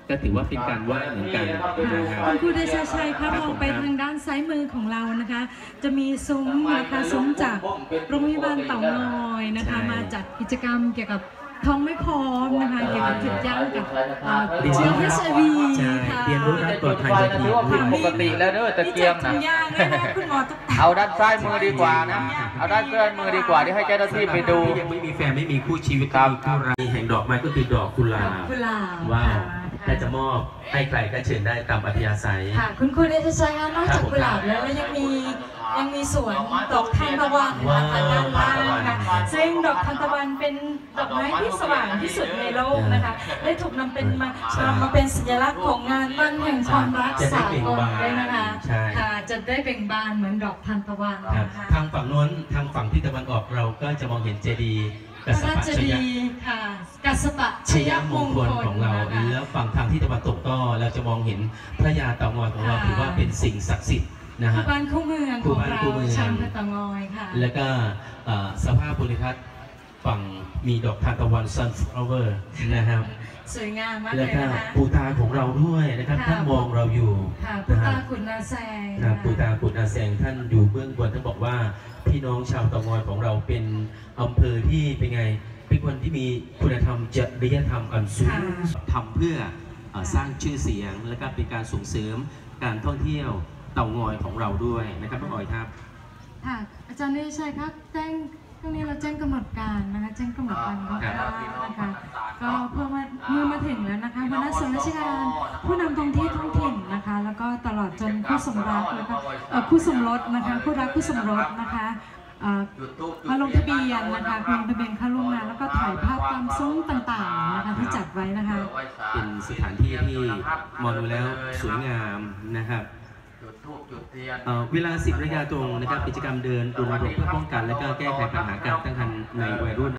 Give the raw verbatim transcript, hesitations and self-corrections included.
ก็ถือว่าเป็นการไหว้เหมือนกันนะครับคุณครูเดชชัยคะมองไปทางด้านซ้ายมือของเรานะคะจะมีซุ้มนะคะซุ้มจากโรงพยาบาลเต่างอยนะคะมาจัดกิจกรรมเกี่ยวกับท้องไม่พร้อมนะคะเกี่ยวกับจุดยั้งกับเชื้อ เอช ไอ วี ค่ะเรียนรู้รักปลอดภัยถือว่าผิดปกติแล้วเด้อตะเกียงนะเอาด้านซ้ายมือดีกว่านะเอาด้านซ้ายมือดีกว่าที่ให้เจ้าหน้าที่ไปดูยังไม่มีแฟนไม่มีคู่ชีวิตครับคู่รักแห่งดอกไม้ก็คือดอกกุหลาบว้าวถ้าจะมอบให้ใครก็เชิญได้ตามอัธยาศัยค่ะคุณครูเดชชัยคะนอกจากกุหลาบแล้วยังมียังมีสวนดอกทานตะวันนะคะด้านล่างนะคะซึ่งดอกทานตะวันเป็นดอกไม้ที่สว่างที่สุดในโลกนะคะได้ถูกนำเป็นมานำมาเป็นสัญลักษณ์ของงานวันแห่งความรักสากลเลยนะคะค่ะจะได้เบ่งบานเหมือนดอกทานตะวันนะคะทางฝั่งโน้นทางฝั่งที่ตะวันออกเราก็จะมองเห็นเจดีย์กัสปะชยค่ะกัสปะชยมงคลของเราแล้วฝั่งทางที่ตะวันตกก็เราจะมองเห็นพระยาเต่างอยของเราถือว่าเป็นสิ่งศักดิ์สิทธิ์นะฮะบ้านคู่เมืองของเราชันเต่างอยค่ะแล้วก็สภาพภูมิทัศน์ฝั่งมีดอกทานตะวัน sunflower นะครับสวยงามมากเลยนะคะแล้วก็ปูตาของเราด้วยนะครับท่านมองเราอยู่ปูตาขุนนาแซงปูตาขุนนาแซงท่านอยู่เบื้องบนท่านบอกว่าพี่น้องชาวเต่างอยของเราเป็นอำเภอที่เป็นไงเป็นคนที่มีคุณธรรมจริยธรรมอันสูงทำเพื่อสร้างชื่อเสียงและก็เป็นการส่งเสริมการท่องเที่ยวเต่างอยของเราด้วยนะครับน้องอ๋อยครับค่ะอาจารย์เดชชัยครับแจ้งตรงนี้เราแจ้งกำหนดการนะคะแจ้งกำหนดการคร่าวๆนะคะก็เพื่อมาเมื่อมาถึงแล้วนะคะคณะส่วนราชการผู้นำท้องที่ท้องถิ่นนะคะแล้วก็ตลอดจนผู้สมรักแล้วก็ผู้สมรสนะคะผู้รักผู้สมรสนะคะมาลงทะเบียนนะคะลงทะเบียนเข้าร่วมงานแล้วก็ถ่ายภาพตามซุ้มต่างๆนะคะที่จัดไว้นะคะเป็นสถานที่ที่มองดูแล้วสวยงามนะครับเวลาสิบนาฬิกาตรงนะครับกิจกรรมเดินรณรงค์เพื่อป้องกันและก็แก้ไขปัญหาการตั้งครรภ์ในวัยรุ่น